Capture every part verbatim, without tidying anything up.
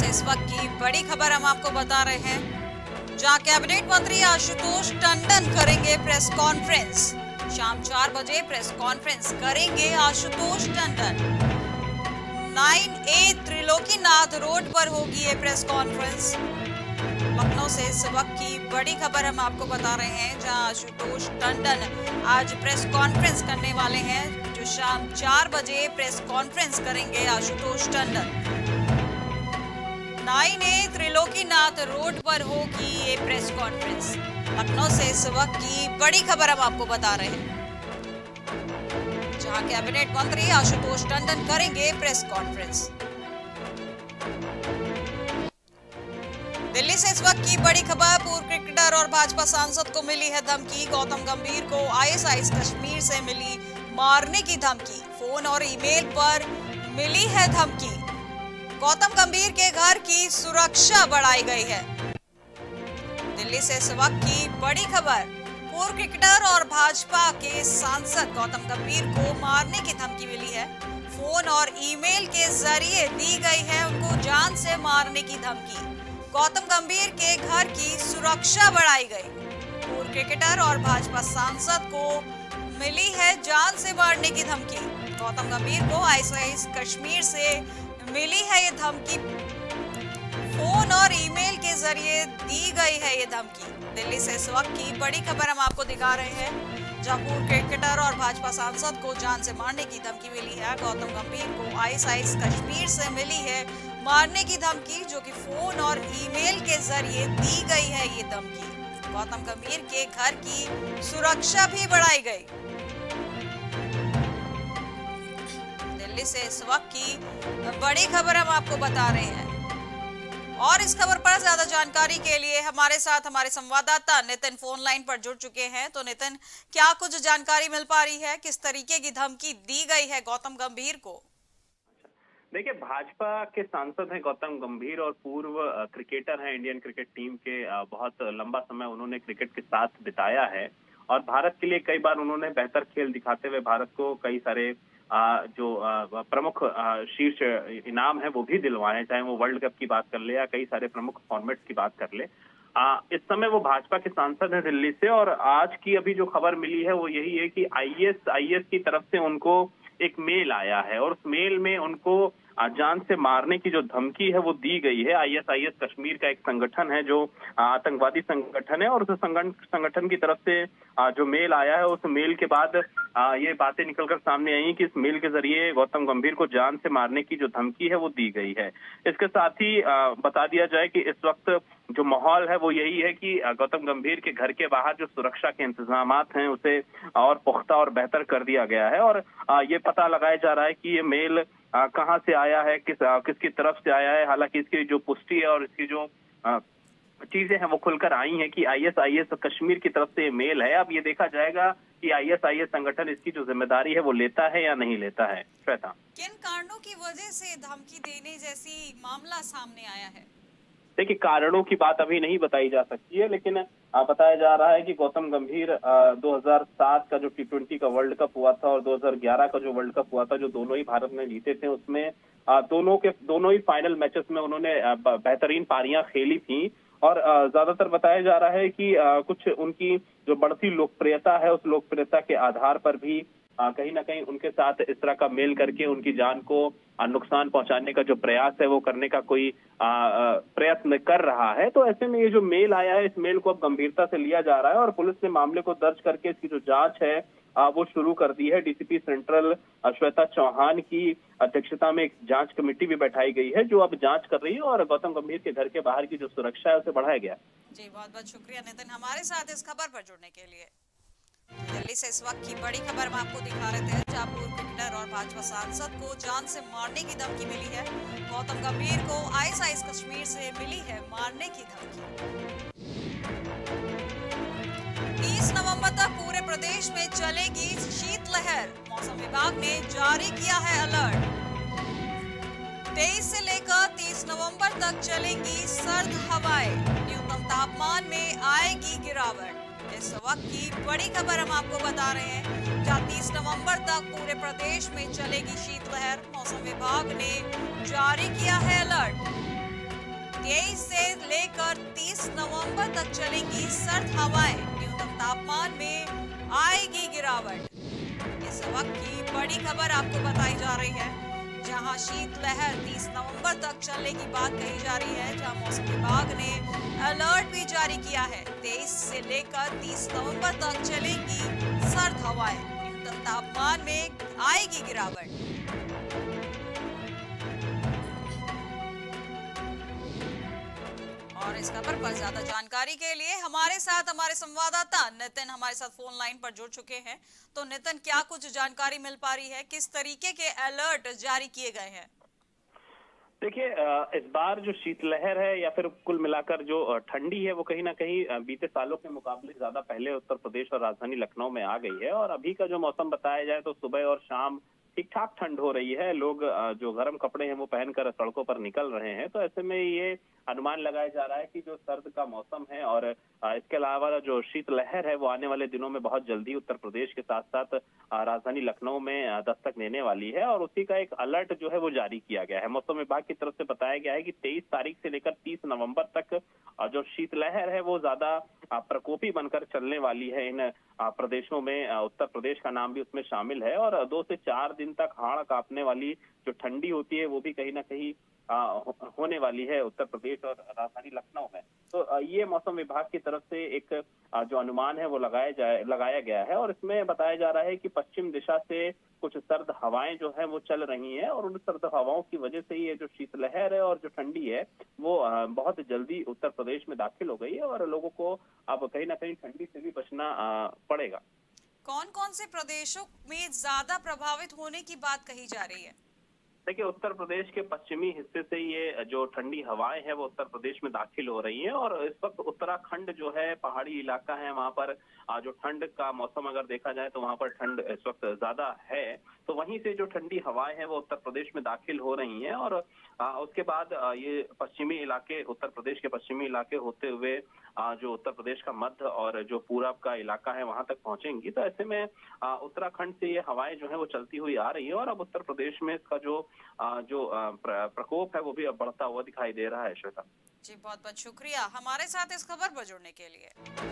से इस वक्त की बड़ी खबर हम आपको बता रहे हैं, जहां कैबिनेट मंत्री आशुतोष टंडन करेंगे प्रेस कॉन्फ्रेंस। शाम चार बजे प्रेस कॉन्फ्रेंस करेंगे Ashutosh Tandon. Nine A Trilokinath road पर होगी ये प्रेस कॉन्फ्रेंस। लखनऊ से इस वक्त की बड़ी खबर हम आपको बता रहे हैं, जहां आशुतोष टंडन आज प्रेस कॉन्फ्रेंस करने वाले हैं, जो शाम चार बजे प्रेस कॉन्फ्रेंस करेंगे Ashutosh Tandon. Nine A Trilokinath road पर होगी ये प्रेस कॉन्फ्रेंस। लखनऊ से इस वक्त की बड़ी खबर हम आपको बता रहे हैं, जहां कैबिनेट मंत्री आशुतोष टंडन करेंगे प्रेस कॉन्फ्रेंस। दिल्ली से इस वक्त की बड़ी खबर, पूर्व क्रिकेटर और भाजपा सांसद को मिली है धमकी। गौतम गंभीर को आईएसआई कश्मीर से मिली मारने की धमकी। फोन और ईमेल पर मिली है धमकी। गौतम गंभीर के घर की सुरक्षा बढ़ाई गई है। दिल्ली से इस वक्त की बड़ी खबर, पूर्व क्रिकेटर और भाजपा के सांसद गौतम गंभीर को मारने की धमकी मिली है। फोन और ईमेल के जरिए दी गई है उनको जान से मारने की धमकी। गौतम गंभीर के घर की सुरक्षा बढ़ाई गई। पूर्व क्रिकेटर और भाजपा सांसद को मिली है जान से मारने की धमकी। गौतम गंभीर को आईएसआई कश्मीर से मिली है ये धमकी। फोन और ईमेल के जरिए दी गई है ये धमकी। दिल्ली से इस वक्त की बड़ी खबर हम आपको दिखा रहे हैं, जहां पूर्व क्रिकेटर और भाजपा सांसद को जान से मारने की धमकी मिली है। गौतम गंभीर को आईएसआई कश्मीर से मिली है मारने की धमकी, जो कि फोन और ईमेल के जरिए दी गई है ये धमकी। गौतम गंभीर के घर की सुरक्षा भी बढ़ाई गई। दिल्ली से इस वक्त की बड़ी खबर हम आपको बता रहे हैं, और इस खबर पर ज्यादा जानकारी के लिए हमारे साथ हमारे संवाददाता नितिन फोन लाइन पर जुड़ चुके हैं। तो नितिन, क्या कुछ जानकारी मिल पा रही है, किस तरीके की धमकी दी गई है गौतम गंभीर को? देखिए, भाजपा के सांसद हैं गौतम गंभीर और पूर्व क्रिकेटर हैं इंडियन क्रिकेट टीम के। बहुत लंबा समय उन्होंने क्रिकेट के साथ बिताया है और भारत के लिए कई बार उन्होंने बेहतर खेल दिखाते हुए भारत को कई सारे आ, जो आ, प्रमुख शीर्ष इनाम है वो भी दिलवाए, चाहे वो वर्ल्ड कप की बात कर ले या कई सारे प्रमुख फॉर्मेट्स की बात कर ले। आ, इस समय वो भाजपा के सांसद हैं दिल्ली से, और आज की अभी जो खबर मिली है वो यही है कि आईएएस आईएएस की तरफ से उनको एक मेल आया है और उस मेल में उनको जान से मारने की जो धमकी है वो दी गई है। आईएसआईएस कश्मीर का एक संगठन है जो आतंकवादी संगठन है, और उस संगठन की तरफ से जो मेल आया है, उस मेल के बाद ये बातें निकलकर सामने आई कि इस मेल के जरिए गौतम गंभीर को जान से मारने की जो धमकी है वो दी गई है। इसके साथ ही बता दिया जाए कि इस वक्त जो माहौल है वो यही है कि गौतम गंभीर के घर के बाहर जो सुरक्षा के इंतजामात हैं उसे और पुख्ता और बेहतर कर दिया गया है, और ये पता लगाया जा रहा है कि ये मेल कहां से आया है, किस किसकी तरफ से आया है। हालांकि इसकी जो पुष्टि है और इसकी जो चीजें हैं वो खुलकर आई हैं कि आईएसआईएस कश्मीर की तरफ से ये मेल है। अब ये देखा जाएगा कि आईएसआईएस संगठन इसकी जो जिम्मेदारी है वो लेता है या नहीं लेता है। श्वेता, किन कारणों की वजह से धमकी देने जैसी मामला सामने आया है? देखिए, कारणों की बात अभी नहीं बताई जा सकती है, लेकिन बताया जा रहा है कि गौतम गंभीर दो हज़ार सात का जो टी ट्वेंटी का वर्ल्ड कप हुआ था और दो हज़ार ग्यारह का जो वर्ल्ड कप हुआ था, जो दोनों ही भारत ने जीते थे, उसमें दोनों के दोनों ही फाइनल मैचेस में उन्होंने बेहतरीन पारियां खेली थी। और ज्यादातर बताया जा रहा है कि कुछ उनकी जो बढ़ती लोकप्रियता है उस लोकप्रियता के आधार पर भी कहीं ना कहीं उनके साथ इस तरह का मेल करके उनकी जान को नुकसान पहुंचाने का जो प्रयास है वो करने का कोई प्रयत्न कर रहा है। तो ऐसे में ये जो मेल आया है, इस मेल को अब गंभीरता से लिया जा रहा है और पुलिस ने मामले को दर्ज करके इसकी जो जांच है वो शुरू कर दी है। डीसीपी सेंट्रल श्वेता चौहान की अध्यक्षता में एक जांच कमेटी भी बैठाई गई है जो अब जांच कर रही है, और गौतम गंभीर के घर के बाहर की जो सुरक्षा है उसे बढ़ाया गया। जी, बहुत बहुत शुक्रिया नितिन हमारे साथ इस खबर पर जुड़ने के लिए। दिल्ली से इस वक्त की बड़ी खबर हम आपको दिखा रहे थे, जहां पूर्व क्रिकेटर और भाजपा सांसद को जान से मारने की धमकी मिली है। गौतम गंभीर को आईएसआई कश्मीर से मिली है मारने की धमकी। तीस नवंबर तक पूरे प्रदेश में चलेगी शीतलहर, मौसम विभाग ने जारी किया है अलर्ट। तेईस से लेकर तीस नवंबर तक चलेंगी सर्द हवाएं, न्यूनतम तापमान में आएगी गिरावट। इस वक्त की बड़ी खबर हम आपको बता रहे हैं, जहां तीस नवंबर तक पूरे प्रदेश में चलेगी शीतलहर, मौसम विभाग ने जारी किया है अलर्ट। तेईस से लेकर तीस नवंबर तक चलेंगी सर्द हवाएं, न्यूनतम तापमान में आएगी गिरावट। इस वक्त की बड़ी खबर आपको बताई जा रही है, जहां शीतलहर तीस नवंबर तक चलने की बात कही जा रही है, जहां मौसम विभाग ने अलर्ट भी जारी किया है। तेईस से लेकर तीस नवंबर तक चलेंगी सर्द हवाएं, न्यूनतम तापमान में आएगी गिरावट। और इस खबर पर ज्यादा जानकारी के लिए हमारे साथ हमारे संवाददाता नितिन हमारे साथ फोन लाइन पर जुड़ चुके हैं। तो नितिन, क्या कुछ जानकारी मिल पा रही है, किस तरीके के अलर्ट जारी किए गए हैं? देखिए, इस बार जो शीतलहर है या फिर कुल मिलाकर जो ठंडी है वो कहीं ना कहीं बीते सालों के मुकाबले ज्यादा पहले उत्तर प्रदेश और राजधानी लखनऊ में आ गई है। और अभी का जो मौसम बताया जाए तो सुबह और शाम ठीक ठाक ठंड हो रही है। लोग जो गर्म कपड़े हैं वो पहनकर सड़कों पर निकल रहे हैं। तो ऐसे में ये अनुमान लगाया जा रहा है कि जो सर्द का मौसम है और इसके अलावा जो शीतलहर है वो आने वाले दिनों में बहुत जल्दी उत्तर प्रदेश के साथ साथ राजधानी लखनऊ में दस्तक देने वाली है। और उसी का एक अलर्ट जो है वो जारी किया गया है। मौसम विभाग की तरफ से बताया गया है कि तेईस तारीख से लेकर तीस नवंबर तक जो शीतलहर है वो ज्यादा प्रकोपी बनकर चलने वाली है इन प्रदेशों में। उत्तर प्रदेश का नाम भी उसमें शामिल है। और दो से चार दिन तक हाड़ कांपने वाली जो ठंडी होती है वो भी कहीं ना कहीं आ, होने वाली है उत्तर प्रदेश और राजधानी लखनऊ में। तो ये मौसम विभाग की तरफ से एक जो अनुमान है वो लगाया जाए लगाया गया है। और इसमें बताया जा रहा है कि पश्चिम दिशा से कुछ सर्द हवाएं जो है वो चल रही हैं और उन सर्द हवाओं की वजह से ये जो शीतलहर है और जो ठंडी है वो बहुत जल्दी उत्तर प्रदेश में दाखिल हो गई है। और लोगों को अब कहीं ना कहीं ठंडी से भी बचना पड़ेगा। कौन कौन से प्रदेशों में ज्यादा प्रभावित होने की बात कही जा रही है? देखिए, उत्तर प्रदेश के पश्चिमी हिस्से से ये जो ठंडी हवाएं हैं वो उत्तर प्रदेश में दाखिल हो रही हैं। और इस वक्त उत्तराखंड जो है पहाड़ी इलाका है, वहां पर जो ठंड का मौसम अगर देखा जाए तो वहां पर ठंड इस वक्त ज्यादा है। तो वहीं से जो ठंडी हवाएं हैं वो उत्तर प्रदेश में दाखिल हो रही हैं। और उसके बाद ये पश्चिमी इलाके, उत्तर प्रदेश के पश्चिमी इलाके होते हुए जो उत्तर प्रदेश का मध्य और जो पूरब का इलाका है वहां तक पहुंचेंगी। तो ऐसे में उत्तराखंड से ये हवाएं जो है वो चलती हुई आ रही है। और अब उत्तर प्रदेश में इसका जो जो प्रकोप है वो भी अब बढ़ता हुआ दिखाई दे रहा है। श्वेता जी, बहुत बहुत शुक्रिया हमारे साथ इस खबर पर जुड़ने के लिए।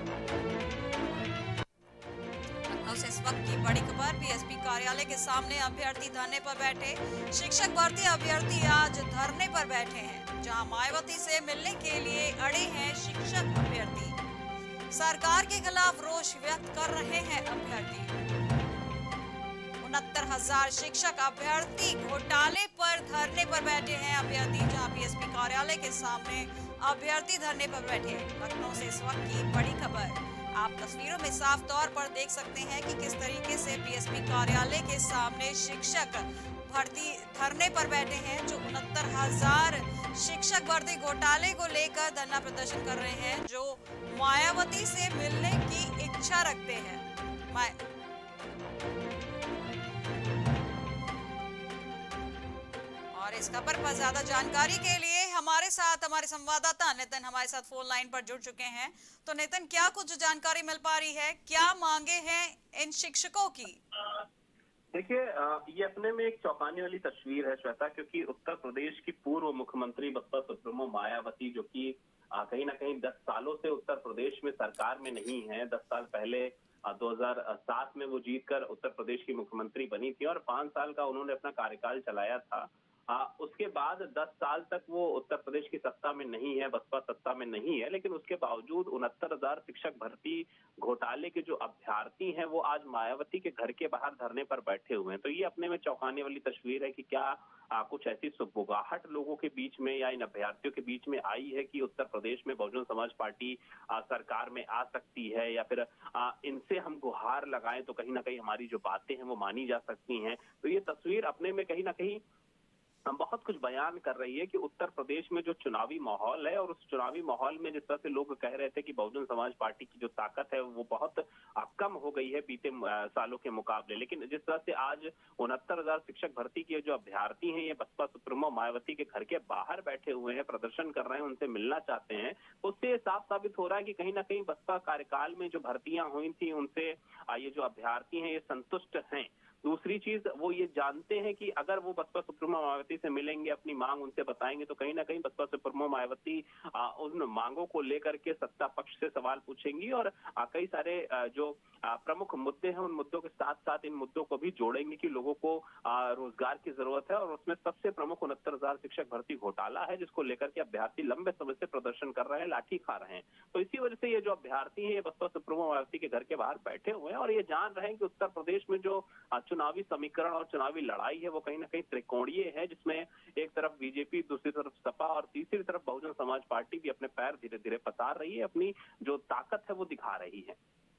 इस वक्त की बड़ी खबर, बीएसपी कार्यालय के सामने अभ्यर्थी धरने पर बैठे। शिक्षक भर्ती अभ्यर्थी आज धरने पर बैठे हैं, जहां मायावती से मिलने के लिए अड़े हैं शिक्षक अभ्यर्थी। सरकार के खिलाफ रोष व्यक्त कर रहे हैं अभ्यर्थी। उनहत्तर हजार शिक्षक अभ्यर्थी घोटाले पर धरने पर बैठे हैं अभ्यर्थी, जहां बीएसपी कार्यालय के सामने अभ्यर्थी धरने पर बैठे। लखनऊ से इस वक्त की बड़ी खबर, आप तस्वीरों में साफ तौर पर देख सकते हैं कि किस तरीके से बीएसपी कार्यालय के सामने शिक्षक भर्ती धरने पर बैठे हैं, जो उनहत्तर हजार शिक्षक भर्ती घोटाले को लेकर धरना प्रदर्शन कर रहे हैं, जो मायावती से मिलने की इच्छा रखते हैं। और इस खबर पर ज्यादा जानकारी के लिए हमारे साथ हमारे संवाददाता नितिन हमारे साथ फोन लाइन पर जुड़ चुके हैं। तो नितिन, क्या कुछ जानकारी मिल पा रही है, क्या मांगे हैं इन शिक्षकों की? देखिए, ये अपने में एक चौंकाने वाली तस्वीर है श्वेता, क्योंकि उत्तर प्रदेश की पूर्व मुख्यमंत्री बसपा सुप्रीमो मायावती, जो कि कहीं ना कहीं दस सालों से उत्तर प्रदेश में सरकार में नहीं है। दस साल पहले दो हज़ार सात में वो जीतकर उत्तर प्रदेश की मुख्यमंत्री बनी थी और पांच साल का उन्होंने अपना कार्यकाल चलाया था। आ, उसके बाद दस साल तक वो उत्तर प्रदेश की सत्ता में नहीं है, बसपा सत्ता में नहीं है। लेकिन उसके बावजूद उनहत्तर हजार शिक्षक भर्ती घोटाले के जो अभ्यर्थी हैं वो आज मायावती के घर के बाहर धरने पर बैठे हुए हैं। तो ये अपने में चौंकाने वाली तस्वीर है कि क्या आ, कुछ ऐसी सुगबुगाहट लोगों के बीच में या इन अभ्यर्थियों के बीच में आई है कि उत्तर प्रदेश में बहुजन समाज पार्टी आ, सरकार में आ सकती है, या फिर आ, इनसे हम गुहार लगाएं तो कहीं ना कहीं हमारी जो बातें हैं वो मानी जा सकती हैं। तो ये तस्वीर अपने में कहीं ना कहीं बहुत कुछ बयान कर रही है कि उत्तर प्रदेश में जो चुनावी माहौल है, और उस चुनावी माहौल में जिस तरह से लोग कह रहे थे कि बहुजन समाज पार्टी की जो ताकत है वो बहुत कम हो गई है बीते सालों के मुकाबले, लेकिन जिस तरह से आज उनहत्तर हजार शिक्षक भर्ती के जो अभ्यर्थी हैं ये बसपा सुप्रीमो मायावती के घर के बाहर बैठे हुए हैं, प्रदर्शन कर रहे हैं, उनसे मिलना चाहते हैं, उससे साफ साबित हो रहा है कि कहीं ना कहीं बसपा कार्यकाल में जो भर्तियां हुई थी उनसे ये जो अभ्यर्थी हैं ये संतुष्ट हैं। दूसरी चीज वो ये जानते हैं कि अगर वो बसपा सुप्रीमो मायावती से मिलेंगे, अपनी मांग उनसे बताएंगे, तो कहीं ना कहीं बसपा सुप्रीमो मायावती उन मांगों को लेकर के सत्ता पक्ष से सवाल पूछेंगी और आ, कई सारे आ, जो आ, प्रमुख मुद्दे हैं उन मुद्दों के साथ साथ इन मुद्दों को भी जोड़ेंगे कि लोगों को आ, रोजगार की जरूरत है। और उसमें सबसे प्रमुख उनहत्तर हजार शिक्षक भर्ती घोटाला है, जिसको लेकर के अभ्यर्थी लंबे समय से प्रदर्शन कर रहे हैं, लाठी खा रहे हैं। तो इसी वजह से ये जो अभ्यर्थी हैं ये बसपा सुप्रीमो मायावती के घर के बाहर बैठे हुए हैं और ये जान रहे हैं कि उत्तर प्रदेश में जो चुनावी समीकरण और चुनावी लड़ाई है वो कहीं ना कहीं त्रिकोणीय है, जिसमें एक तरफ बीजेपी, दूसरी तरफ सपा और तीसरी तरफ बहुजन समाज पार्टी भी अपने पैर धीरे धीरे पसार रही है, अपनी जो ताकत है वो दिखा रही है।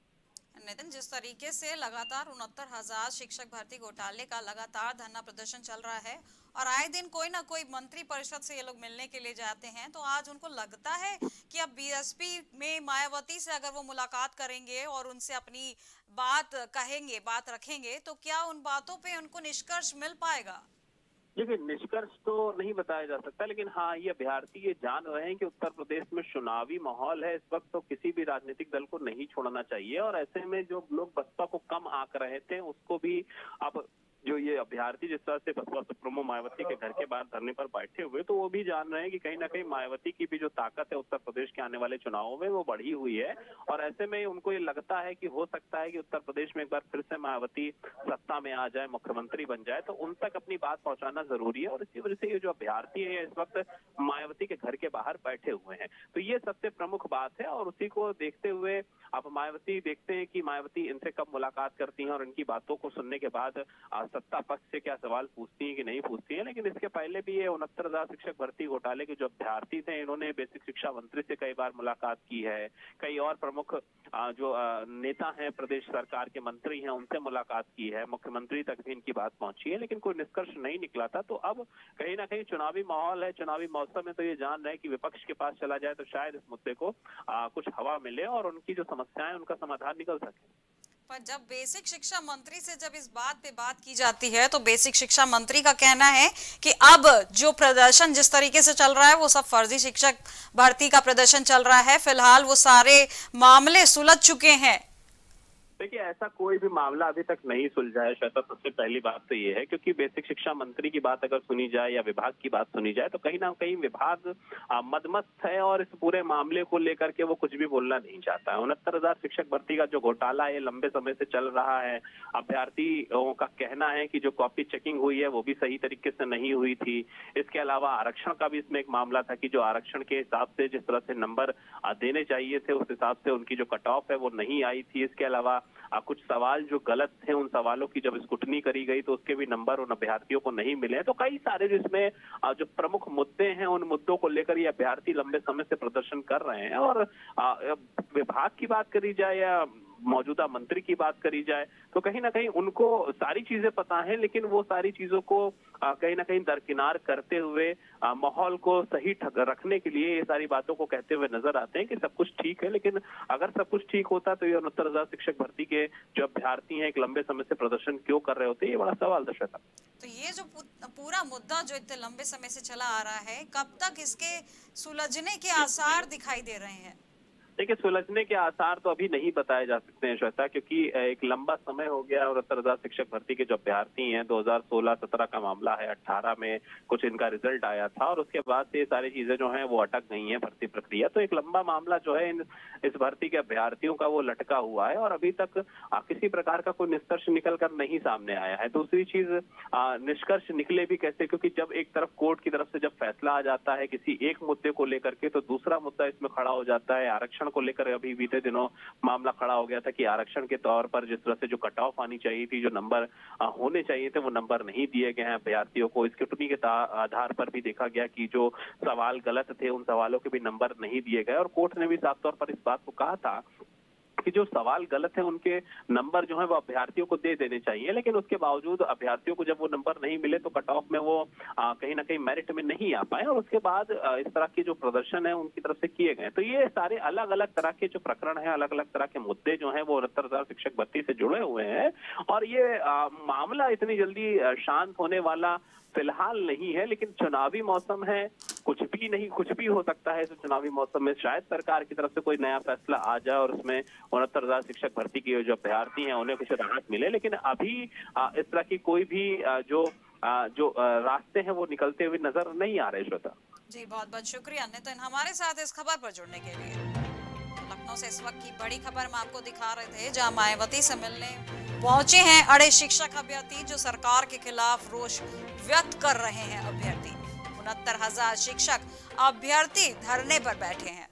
नितिन, जिस तरीके से लगातार उनहत्तर हजार शिक्षक भर्ती घोटाले का लगातार धरना प्रदर्शन चल रहा है और आए दिन कोई ना कोई मंत्री परिषद से ये लोग मिलने के लिए जाते हैं, तो आज उनको लगता है कि अब बीएसपी में मायावती से अगर वो मुलाकात करेंगे और उनसे अपनी बात कहेंगे, बात रखेंगे, तो क्या उन बातों पे उनको निष्कर्ष मिल पाएगा? देखिए, निष्कर्ष तो नहीं बताया जा सकता, लेकिन हाँ ये अभ्यर्थी ये जान रहे हैं कि उत्तर प्रदेश में चुनावी माहौल है इस वक्त, तो किसी भी राजनीतिक दल को नहीं छोड़ना चाहिए। और ऐसे में जो लोग बसपा को कम आंक रहे थे उसको भी अब जो ये अभ्यर्थी जिस तरह से बसपा सुप्रीमो मायावती के घर के बाहर धरने पर बैठे हुए, तो वो भी जान रहे हैं कि कहीं ना कहीं मायावती की भी जो ताकत है उत्तर प्रदेश के आने वाले चुनावों में वो बढ़ी हुई है। और ऐसे में उनको ये लगता है कि हो सकता है कि उत्तर प्रदेश में एक बार फिर से मायावती सत्ता में आ जाए, मुख्यमंत्री बन जाए, तो उन तक अपनी बात पहुंचाना जरूरी है। और इसी वजह से ये जो अभ्यर्थी है इस वक्त मायावती के घर के बाहर बैठे हुए हैं, तो ये सबसे प्रमुख बात है। और उसी को देखते हुए अब मायावती देखते हैं कि मायावती इनसे कब मुलाकात करती हैं और इनकी बातों को सुनने के बाद सत्ता पक्ष से क्या सवाल पूछती हैं कि नहीं पूछती हैं। लेकिन इसके पहले भी ये उनहत्तर हजार शिक्षक भर्ती घोटाले के जो अभ्यर्थी थे, इन्होंने बेसिक शिक्षा मंत्री से कई बार मुलाकात की है, कई और प्रमुख जो नेता हैं, प्रदेश सरकार के मंत्री हैं, उनसे मुलाकात की है, मुख्यमंत्री तक भी इनकी बात पहुंची है, लेकिन कोई निष्कर्ष नहीं निकला था। तो अब कहीं ना कहीं चुनावी माहौल है, चुनावी मौसम है, तो ये जान रहे हैं कि विपक्ष के पास चला जाए तो शायद इस मुद्दे को आ, कुछ हवा मिले और उनकी जो समस्याएं उनका समाधान निकल सके। पर जब बेसिक शिक्षा मंत्री से जब इस बात पे बात की जाती है तो बेसिक शिक्षा मंत्री का कहना है कि अब जो प्रदर्शन जिस तरीके से चल रहा है वो सब फर्जी शिक्षक भर्ती का प्रदर्शन चल रहा है, फिलहाल वो सारे मामले सुलझ चुके हैं। देखिए, ऐसा कोई भी मामला अभी तक नहीं सुलझा है श्वेता। सबसे पहली बात तो ये है क्योंकि बेसिक शिक्षा मंत्री की बात अगर सुनी जाए या विभाग की बात सुनी जाए तो कहीं ना कहीं विभाग मदमस्त है और इस पूरे मामले को लेकर के वो कुछ भी बोलना नहीं चाहता है। उनहत्तर हजार शिक्षक भर्ती का जो घोटाला है लंबे समय से चल रहा है। अभ्यर्थियों का कहना है कि जो कॉपी चेकिंग हुई है वो भी सही तरीके से नहीं हुई थी। इसके अलावा आरक्षण का भी इसमें एक मामला था कि जो आरक्षण के हिसाब से जिस तरह से नंबर देने चाहिए थे उस हिसाब से उनकी जो कट ऑफ है वो नहीं आई थी। इसके अलावा आ, कुछ सवाल जो गलत थे, उन सवालों की जब स्क्रूटनी करी गई तो उसके भी नंबर उन अभ्यर्थियों को नहीं मिले। तो कई सारे जिसमें जो प्रमुख मुद्दे हैं उन मुद्दों को लेकर ये अभ्यर्थी लंबे समय से प्रदर्शन कर रहे हैं। और आ, विभाग की बात करी जाए या मौजूदा मंत्री की बात करी जाए तो कहीं ना कहीं उनको सारी चीजें पता है, लेकिन वो सारी चीजों को आ, कहीं ना कहीं दरकिनार करते हुए माहौल को सही रखने के लिए ये सारी बातों को कहते हुए नजर आते हैं कि सब कुछ ठीक है। लेकिन अगर सब कुछ ठीक होता तो ये उनहत्तर हजार शिक्षक भर्ती के जो अभ्यर्थी हैं एक लंबे समय से प्रदर्शन क्यों कर रहे होते, ये बड़ा सवाल दर्शाता। तो ये जो पूरा मुद्दा जो इतने लंबे समय से चला आ रहा है, कब तक इसके सुलझने के आसार दिखाई दे रहे हैं? देखिए, सुलझने के आसार तो अभी नहीं बताए जा सकते हैं श्वेता, क्योंकि एक लंबा समय हो गया और उनहत्तर हजार शिक्षक भर्ती के जो अभ्यर्थी हैं दो हजार सोलह सत्रह का मामला है, अठारह में कुछ इनका रिजल्ट आया था और उसके बाद से ये सारी चीजें जो हैं वो अटक गई हैं भर्ती प्रक्रिया। तो एक लंबा मामला जो है इन इस भर्ती के अभ्यर्थियों का वो लटका हुआ है और अभी तक आ, किसी प्रकार का कोई निष्कर्ष निकल कर नहीं सामने आया है। दूसरी चीज, निष्कर्ष निकले भी कैसे, क्योंकि जब एक तरफ कोर्ट की तरफ से जब फैसला आ जाता है किसी एक मुद्दे को लेकर के तो दूसरा मुद्दा इसमें खड़ा हो जाता है। आरक्षण को लेकर अभी बीते दिनों मामला खड़ा हो गया था कि आरक्षण के तौर पर जिस तरह से जो कट ऑफ आनी चाहिए थी, जो नंबर होने चाहिए थे वो नंबर नहीं दिए गए हैं अभ्यर्थियों को। स्क्रूटनी के आधार पर भी देखा गया कि जो सवाल गलत थे उन सवालों के भी नंबर नहीं दिए गए और कोर्ट ने भी साफ तौर पर इस बात को कहा था कि जो सवाल गलत है उनके नंबर जो है वो अभ्यर्थियों को दे देने चाहिए। लेकिन उसके बावजूद अभ्यर्थियों को जब वो नंबर नहीं मिले तो कट ऑफ में वो आ, कहीं ना कहीं मेरिट में नहीं आ पाए और उसके बाद आ, इस तरह के जो प्रदर्शन है उनकी तरफ से किए गए। तो ये सारे अलग अलग तरह के जो प्रकरण है, अलग अलग तरह के मुद्दे जो है वो उनहत्तर हजार शिक्षक भर्ती से जुड़े हुए हैं और ये आ, मामला इतनी जल्दी शांत होने वाला फिलहाल नहीं है। लेकिन चुनावी मौसम है, कुछ भी नहीं, कुछ भी हो सकता है इस चुनावी मौसम में। शायद सरकार की तरफ से कोई नया फैसला आ जाए और उसमें उनहत्तर हजार शिक्षक भर्ती की जो अभ्यर्थी हैं उन्हें कुछ राहत मिले, लेकिन अभी इस तरह की कोई भी जो जो रास्ते हैं वो निकलते हुए नजर नहीं आ रहे। श्वेता जी, बहुत बहुत शुक्रिया नितिन हमारे साथ इस खबर पर जुड़ने के लिए। लखनऊ से इस वक्त की बड़ी खबर हम आपको दिखा रहे थे, जहां मायावती से मिलने पहुंचे हैं अड़े शिक्षक अभ्यर्थी जो सरकार के खिलाफ रोष व्यक्त कर रहे हैं। अभ्यर्थी उनहत्तर हजार शिक्षक अभ्यर्थी धरने पर बैठे हैं।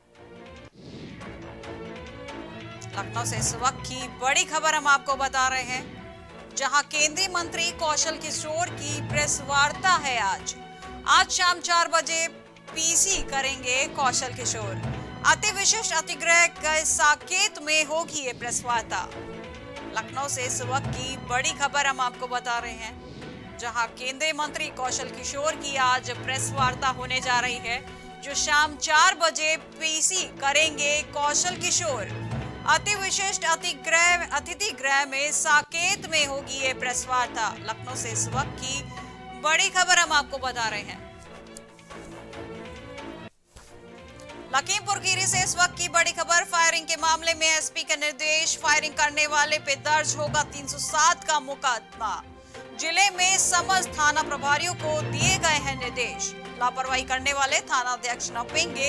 लखनऊ से इस वक्त की बड़ी खबर हम आपको बता रहे हैं, जहां केंद्रीय मंत्री कौशल किशोर की प्रेस वार्ता है। आज आज शाम चार बजे पीसी करेंगे कौशल किशोर। अति विशिष्ट अतिग्रह के साकेत में होगी ये प्रेस वार्ता। लखनऊ से इस वक्त की बड़ी खबर हम आपको बता रहे हैं, जहां केंद्रीय मंत्री कौशल किशोर की आज प्रेस वार्ता होने जा रही है, जो शाम चार बजे पीसी करेंगे कौशल किशोर। अति विशिष्ट अतिग्रह अतिथि गृह में साकेत में होगी ये प्रेस वार्ता। लखनऊ से इस वक्त की बड़ी खबर हम आपको बता रहे हैं। लखीमपुर खीरी से इस वक्त की बड़ी खबर, फायरिंग के मामले में एसपी के निर्देश, फायरिंग करने वाले पे दर्ज होगा तीन सौ सात का मुकदमा। जिले में समस्त थाना प्रभारियों को दिए गए हैं निर्देश, लापरवाही करने वाले थाना अध्यक्ष नपेंगे।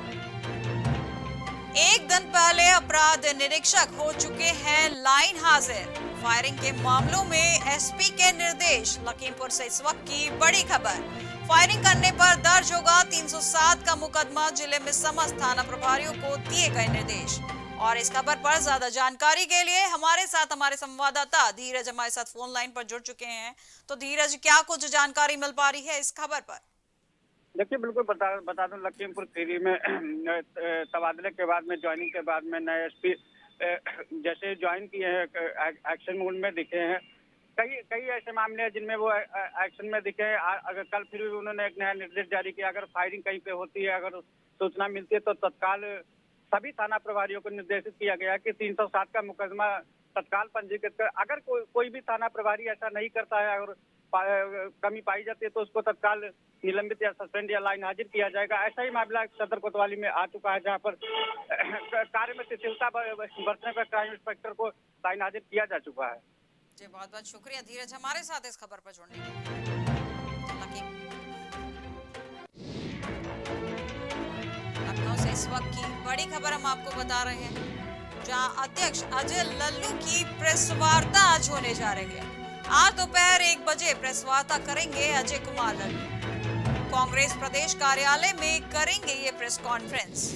एक दिन पहले अपराध निरीक्षक हो चुके हैं लाइन हाजिर। फायरिंग के मामलों में एसपी के निर्देश। लखीमपुर से इस वक्त की बड़ी खबर, फायरिंग करने पर दर्ज होगा तीन सौ सात का मुकदमा। जिले में समस्त थाना प्रभारियों को दिए गए निर्देश। और इस खबर पर ज्यादा जानकारी के लिए हमारे साथ हमारे संवाददाता धीरज हमारे साथ फोन लाइन पर जुड़ चुके हैं। तो धीरज, क्या कुछ जानकारी मिल पा रही है इस खबर पर? देखिए, बिल्कुल बता बता दूं, लखीमपुर खीरी में तबादले के बाद में, ज्वाइनिंग के बाद में नए एसपी जैसे ज्वाइन किए हैं, एक्शन मोड में दिखे हैं। कई कई ऐसे मामले हैं जिनमें वो एक्शन में दिखे हैं। अगर कल फिर भी उन्होंने एक नया निर्देश जारी किया, अगर फायरिंग कहीं पे होती है, अगर सूचना मिलती है तो तत्काल सभी थाना प्रभारियों को निर्देशित किया गया कि तीन सौ सात का मुकदमा तत्काल पंजीकृत कर। अगर कोई कोई भी थाना प्रभारी ऐसा नहीं करता है, अगर कमी पाई जाती है तो उसको तत्काल निलंबित या सस्पेंड या लाइन हाजिर किया जाएगा। ऐसा ही मामला सदर कोतवाली में आ चुका है, जहां पर कार्य में शिथिलता बरतने पर क्राइम इंस्पेक्टर को लाइन हाजिर किया जा चुका है। जी, बहुत बहुत शुक्रिया धीरज हमारे साथ इस खबर पर जुड़ने के लिए। लखनऊ से इस वक्त की बड़ी खबर हम आपको बता रहे हैं, जहां अध्यक्ष अजय लल्लू की प्रेस वार्ता आज होने जा रही है। आज दोपहर एक बजे प्रेस वार्ता करेंगे अजय कुमार लल्लू। कांग्रेस प्रदेश कार्यालय में करेंगे ये प्रेस कॉन्फ्रेंस।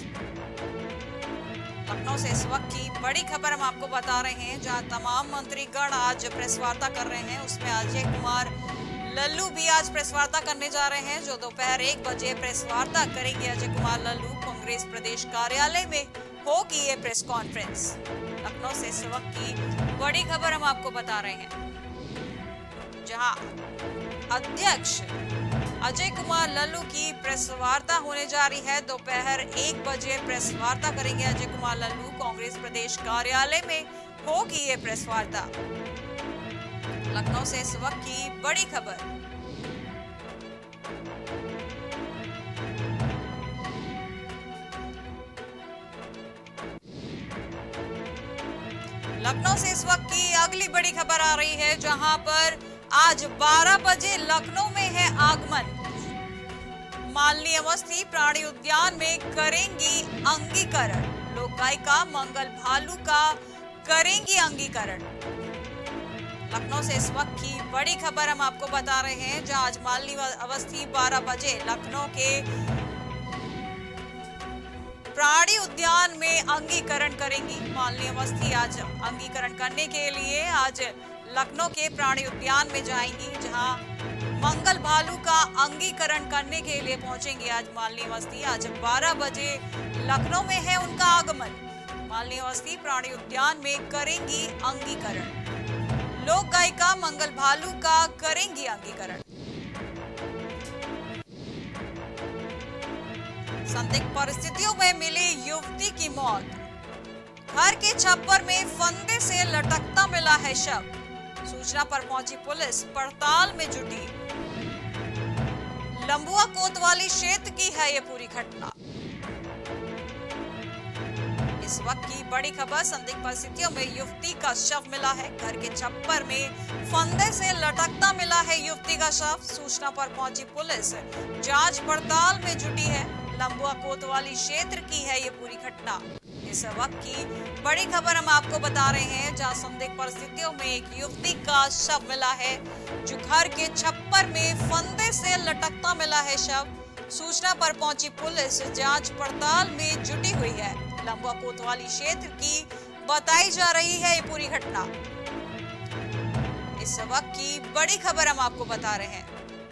लखनऊ से इस वक्त की बड़ी खबर हम आपको बता रहे हैं, जहां तमाम मंत्रीगण आज प्रेस वार्ता कर रहे हैं। उसमें अजय कुमार लल्लू भी आज प्रेस वार्ता करने जा रहे हैं, जो दोपहर एक बजे प्रेस वार्ता करेंगे अजय कुमार लल्लू। कांग्रेस प्रदेश कार्यालय में होगी ये प्रेस कॉन्फ्रेंस। लखनऊ से इस वक्त की बड़ी खबर हम आपको बता रहे हैं, जहां अध्यक्ष अजय कुमार लल्लू की प्रेस वार्ता होने जा रही है। दोपहर एक बजे प्रेस वार्ता करेंगे अजय कुमार लल्लू। कांग्रेस प्रदेश कार्यालय में होगी ये प्रेस वार्ता। लखनऊ से इस वक्त की बड़ी खबर। लखनऊ से इस वक्त की अगली बड़ी खबर आ रही है, जहां पर आज बारह बजे लखनऊ में है आगमन। मालिनी अवस्थी प्राणी उद्यान में करेंगी अंगीकरण। लोक गायिका मंगल भालू का करेंगी अंगीकरण। लखनऊ से इस वक्त की बड़ी खबर हम आपको बता रहे हैं, जहां आज मालिनी अवस्थी बारह बजे लखनऊ के प्राणी उद्यान में अंगीकरण करेंगी। मालिनी अवस्थी आज अंगीकरण करने के लिए आज लखनऊ के प्राणी उद्यान में जाएंगी, जहां मंगल भालू का अंगीकरण करने के लिए पहुंचेंगे आज मालिनी अवस्थी। आज बारह बजे लखनऊ में है उनका आगमन। मालिनी अवस्थी प्राणी उद्यान में करेंगी अंगीकरण। लोक गायिका मंगल भालू का करेंगी अंगीकरण। संदिग्ध परिस्थितियों में मिली युवती की मौत। घर के छप्पर में फंदे से लटकता मिला है शव। सूचना पर पहुंची पुलिस पड़ताल में जुटी। लंबुआ कोतवाली क्षेत्र की है ये पूरी घटना। इस वक्त की बड़ी खबर, संदिग्ध परिस्थितियों में युवती का शव मिला है। घर के छप्पर में फंदे से लटकता मिला है युवती का शव। सूचना पर पहुंची पुलिस जांच पड़ताल में जुटी है। लंबुआ कोतवाली क्षेत्र की है ये पूरी घटना। इस वक्त की बड़ी खबर हम आपको बता रहे हैं, जहां संदिग्ध परिस्थितियों में एक युवती का शव मिला है, जो घर के छप्पर में फंदे से लटकता मिला है शव। सूचना पर पहुंची पुलिस जांच पड़ताल में जुटी हुई है। लंबुआ कोतवाली क्षेत्र की बताई जा रही है ये पूरी घटना। इस वक्त की बड़ी खबर हम आपको बता रहे हैं,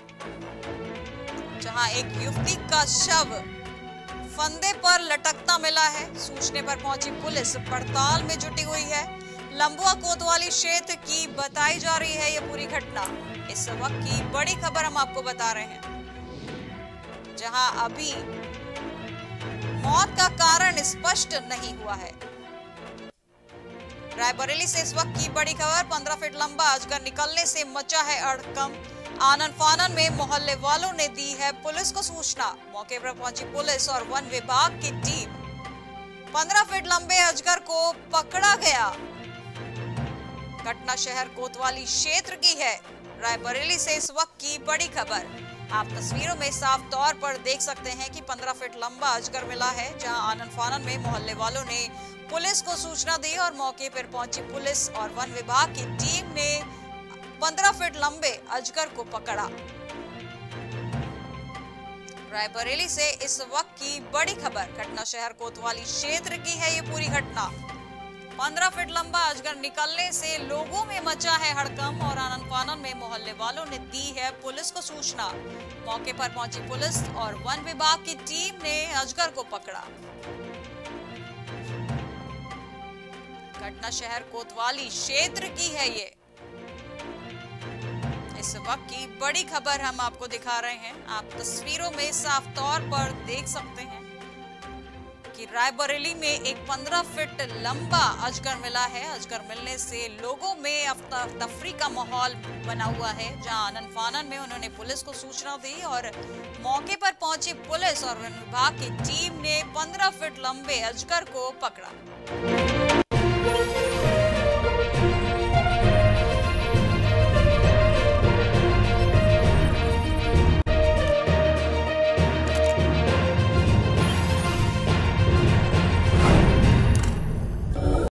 जहां एक युवती का शव फंदे पर लटकता मिला है। सूचने पर पहुंची पुलिस पड़ताल में जुटी हुई है। लंबुआ कोतवाली क्षेत्र की बताई जा रही है ये पूरी घटना। इस वक्त की बड़ी खबर हम आपको बता रहे हैं, जहां अभी मौत का कारण स्पष्ट नहीं हुआ है। रायबरेली से इस वक्त की बड़ी खबर, पंद्रह फीट लंबा अजगर निकलने से मचा है हड़कंप। आनन फानन में मोहल्ले वालों ने दी है पुलिस को सूचना। मौके पर पहुंची पुलिस और वन विभाग की टीम। पंद्रह फीट लंबे अजगर को पकड़ा गया। घटना शहर कोतवाली क्षेत्र की है। रायबरेली से इस वक्त की बड़ी खबर, आप तस्वीरों में साफ तौर पर देख सकते हैं कि पंद्रह फीट लंबा अजगर मिला है, जहां आनन फानन में मोहल्ले वालों ने पुलिस को सूचना दी और मौके पर पहुंची पुलिस और वन विभाग की टीम ने पंद्रह फीट लंबे अजगर को पकड़ा। रायबरेली से इस वक्त की बड़ी खबर, घटना शहर कोतवाली क्षेत्र की है ये पूरी घटना। पंद्रह फीट लंबा अजगर निकलने से लोगों में मचा है हड़कंप और आनन फानन में मोहल्ले वालों ने दी है पुलिस को सूचना। मौके पर पहुंची पुलिस और वन विभाग की टीम ने अजगर को पकड़ा। घटना शहर कोतवाली क्षेत्र की है ये। इस वक्त की बड़ी खबर हम आपको दिखा रहे हैं, आप तस्वीरों में साफ तौर पर देख सकते हैं कि रायबरेली में एक पंद्रह फीट लंबा अजगर मिला है। अजगर मिलने से लोगों में अफरा तफरी का माहौल बना हुआ है, जहां आनन फानन में उन्होंने पुलिस को सूचना दी और मौके पर पहुंची पुलिस और वन विभाग की टीम ने पंद्रह फीट लंबे अजगर को पकड़ा।